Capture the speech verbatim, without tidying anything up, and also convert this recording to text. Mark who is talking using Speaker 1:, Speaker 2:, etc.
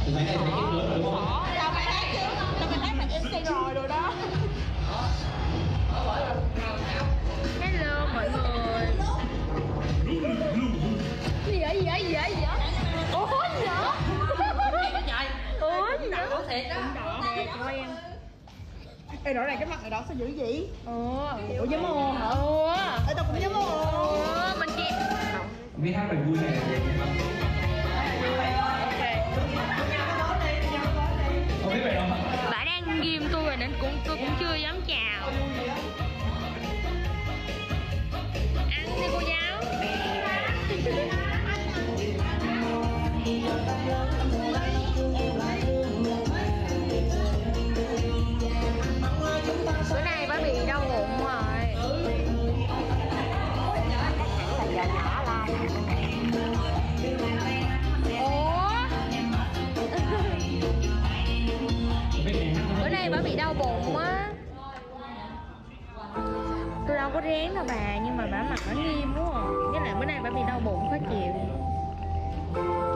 Speaker 1: Từ nãy đây thấy cái lớn rồi đúng không?
Speaker 2: Đâu phải thấy chứ, đâu phải thấy mặt em xây rồi rồi đó.
Speaker 3: Hello mọi người. Gì vậy, gì vậy, gì vậy, gì vậy? Ủa gì vậy? Ủa gì vậy?
Speaker 2: Đỏ thiệt đó.
Speaker 3: Đẹp cho em.
Speaker 2: Ê rõ ràng cái mặt này đỏ sao dữ vậy?
Speaker 3: Ủa
Speaker 2: Ủa giống ô hả?
Speaker 3: Ủa
Speaker 2: Ê tao cũng giống ô.
Speaker 3: Ủa mình chị.
Speaker 1: Biết hát bài vui này là gì không? Không biết bài đâu hả?
Speaker 3: Bà đang ghim tôi rồi nên cũng tôi cũng chưa dám chào. Ăn đi cô giáo. Bữa nay bà bị đau bụng rồi. Bữa nay bà bị đau bụng á. Tôi đâu có rén đâu bà, nhưng mà bà mặt nó nghiêm đúng không? Với lại bữa nay bà bị đau bụng khó chịu.